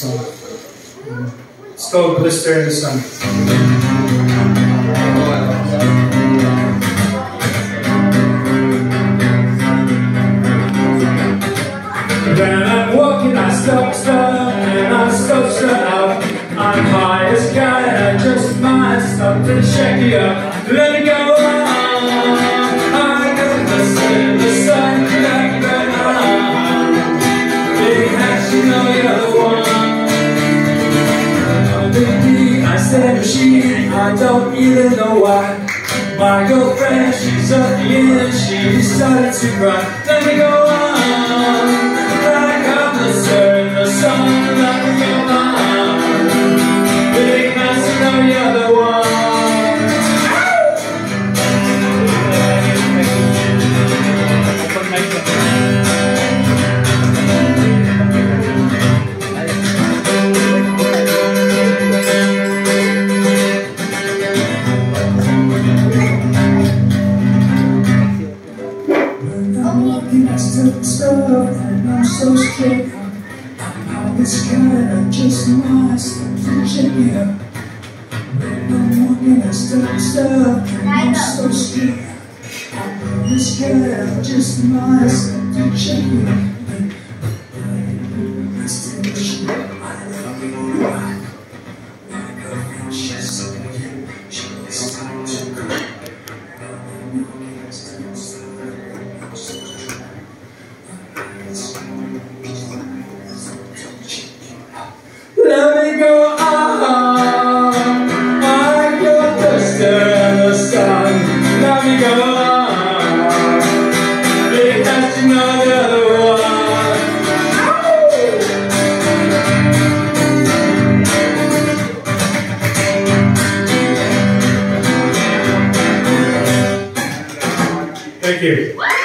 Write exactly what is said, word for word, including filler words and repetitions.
song. It's called Blister in the Sun. When I'm walking, I stop, stop, and I stop, stop out. I'm high as a cat, and I just might stop to check you out. Let me go on. I got blister in the sun, let me go on. Big hat, you know you're the one. Oh, baby, I said machine, I don't even know why. My girlfriend, she's at the end, she started to cry. Let me go on. I still stuff and I'm so scared. I'm always scared, I just might stop to check it out. When I'm walking, I still stuff and I'm so scared. I'm always scared, I just might stop to check it out. I still wish I love you right. My girlfriend, she's so cute, she is time to cry. Let me go on, I got blister in the sun. Let me go on, because you know the other one. Thank you.